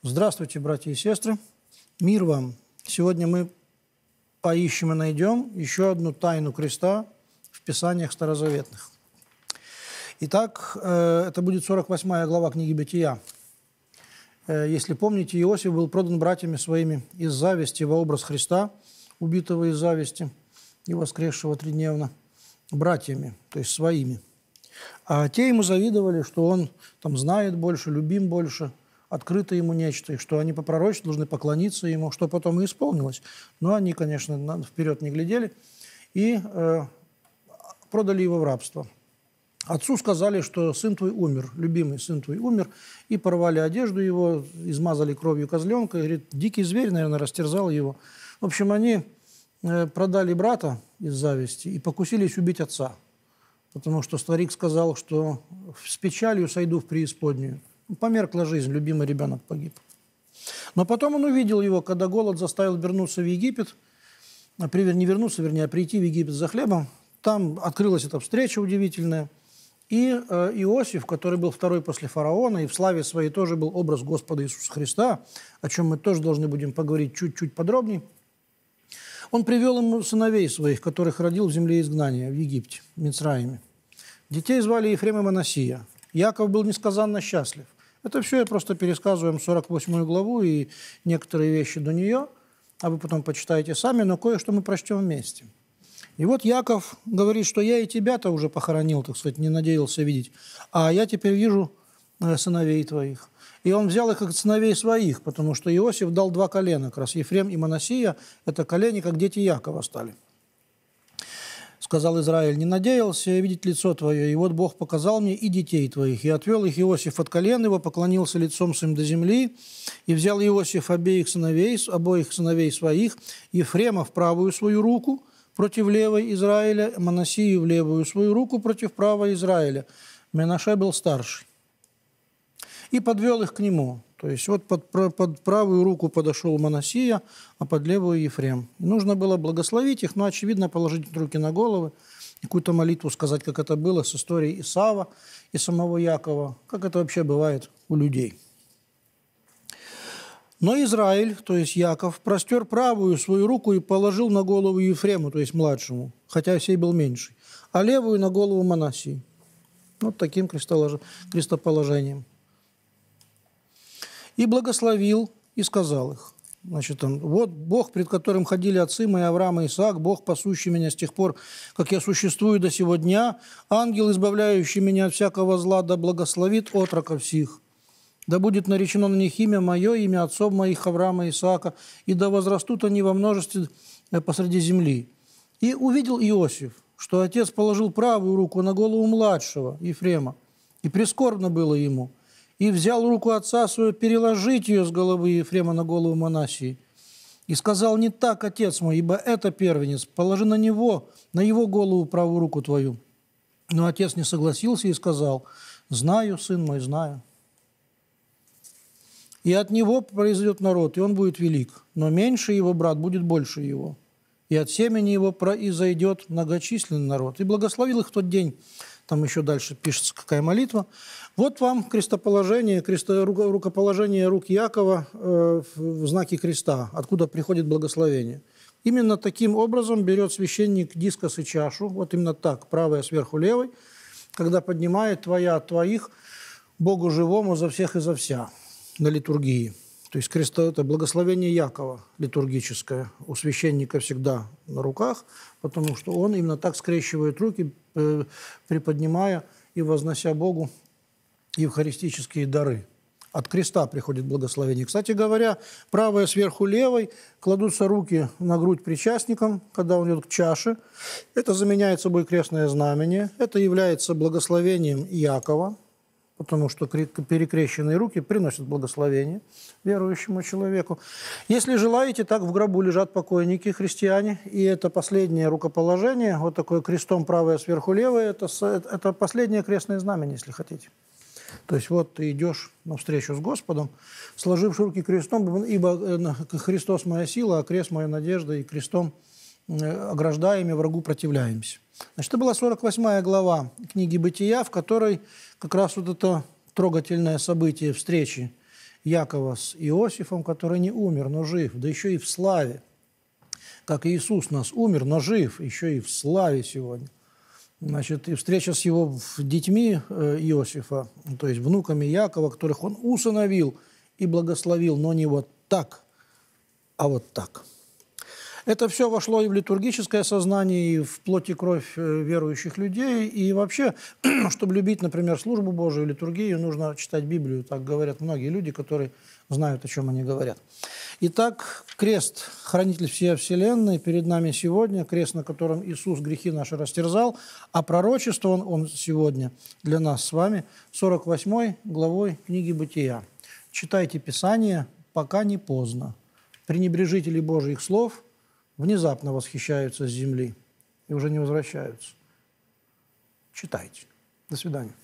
Здравствуйте, братья и сестры. Мир вам. Сегодня мы поищем и найдем еще одну тайну креста в Писаниях старозаветных. Итак, это будет 48 глава книги Бытия. Если помните, Иосиф был продан братьями своими из зависти во образ Христа, убитого из зависти и воскресшего тридневно, братьями, то есть своими. А те ему завидовали, что он там знает больше, любим больше, открыто ему нечто, и что они по пророчеству должны поклониться ему, что потом и исполнилось. Но они, конечно, вперед не глядели и продали его в рабство. Отцу сказали, что сын твой умер, любимый сын твой умер, и порвали одежду его, измазали кровью козленка, и, говорит, дикий зверь, наверное, растерзал его. В общем, они продали брата из зависти и покусились убить отца, потому что старик сказал, что с печалью сойду в преисподнюю. Померкла жизнь, любимый ребенок погиб. Но потом он увидел его, когда голод заставил вернуться в Египет, не вернуться, вернее, а прийти в Египет за хлебом. Там открылась эта встреча удивительная. И Иосиф, который был второй после фараона, и в славе своей тоже был образ Господа Иисуса Христа, о чем мы тоже должны будем поговорить чуть-чуть подробнее, он привел ему сыновей своих, которых родил в земле изгнания, в Египте, в Мицраиме. Детей звали Ефрем и Манасия. Яков был несказанно счастлив. Это все я просто пересказываю 48 главу и некоторые вещи до нее, а вы потом почитаете сами, но кое-что мы прочтем вместе. И вот Яков говорит, что я и тебя-то уже похоронил, так сказать, не надеялся видеть, а я теперь вижу сыновей твоих. И он взял их как сыновей своих, потому что Иосиф дал два колена, как раз Ефрем и Манасия, это колени, как дети Якова стали. Сказал Израиль, не надеялся я видеть лицо твое, и вот Бог показал мне и детей твоих. И отвел их Иосиф от колен его, поклонился лицом своим до земли, и взял Иосиф обоих сыновей своих, Ефрема в правую свою руку против левой Израиля, Манасию в левую свою руку против правой Израиля. Менаше был старший. И подвел их к нему. То есть вот под правую руку подошел Манасия, а под левую Ефрем. И нужно было благословить их, но, очевидно, положить руки на головы, какую-то молитву сказать, как это было с историей Исава и самого Якова, как это вообще бывает у людей. Но Израиль, то есть Яков, простер правую свою руку и положил на голову Ефрему, то есть младшему, хотя сей был меньший, а левую на голову Манасии. Вот таким крестоположением. И благословил, и сказал их. Значит, вот Бог, пред которым ходили отцы мои Авраам и Исаак, Бог, пасущий меня с тех пор, как я существую до сего дня, ангел, избавляющий меня от всякого зла, да благословит отроков сих. Да будет наречено на них имя мое, имя отцов моих Авраама и Исаака, и да возрастут они во множестве посреди земли. И увидел Иосиф, что отец положил правую руку на голову младшего Ефрема, и прискорбно было ему. И взял руку отца свою переложить ее с головы Ефрема на голову Манасии. И сказал, не так, отец мой, ибо это первенец, положи на него, на его голову правую руку твою. Но отец не согласился и сказал, знаю, сын мой, знаю. И от него произойдет народ, и он будет велик, но меньший его брат будет больше его. И от семени его произойдет многочисленный народ. И благословил их в тот день. Там еще дальше пишется, какая молитва. Вот вам крестоположение, рукоположение рук Якова в знаке креста, откуда приходит благословение. Именно таким образом берет священник дискос и чашу, вот именно так, правая сверху левой, когда поднимает твоя от твоих Богу живому за всех и за вся на литургии. То есть крест – это благословение Якова литургическое, у священника всегда на руках, потому что он именно так скрещивает руки, приподнимая и вознося Богу евхаристические дары. От креста приходит благословение. Кстати говоря, правая сверху левой, кладутся руки на грудь причастникам, когда он идет к чаше. Это заменяет собой крестное знамение. Это является благословением Якова, потому что перекрещенные руки приносят благословение верующему человеку. Если желаете, так в гробу лежат покойники, христиане, и это последнее рукоположение, вот такое крестом правое сверху левое, это последнее крестное знамение, если хотите. То есть вот ты идешь навстречу с Господом, сложив руки крестом, ибо Христос моя сила, а крест моя надежда, и крестом ограждаем и врагу противляемся. Значит, это была 48 глава книги Бытия, в которой как раз вот это трогательное событие встречи Якова с Иосифом, который не умер, но жив, да еще и в славе. Как Иисус нас умер, но жив, еще и в славе сегодня. Значит, и встреча с его детьми Иосифа, то есть внуками Якова, которых он усыновил и благословил, но не вот так, а вот так. Это все вошло и в литургическое сознание, и в плоть и кровь верующих людей. И вообще, чтобы любить, например, службу Божию, литургию, нужно читать Библию. Так говорят многие люди, которые знают, о чем они говорят. Итак, крест, хранитель всей вселенной, перед нами сегодня, крест, на котором Иисус грехи наши растерзал, а пророчествован он сегодня для нас с вами 48 главой книги Бытия. Читайте Писание, пока не поздно. Пренебрежители Божьих слов внезапно восхищаются с земли и уже не возвращаются. Читайте. До свидания.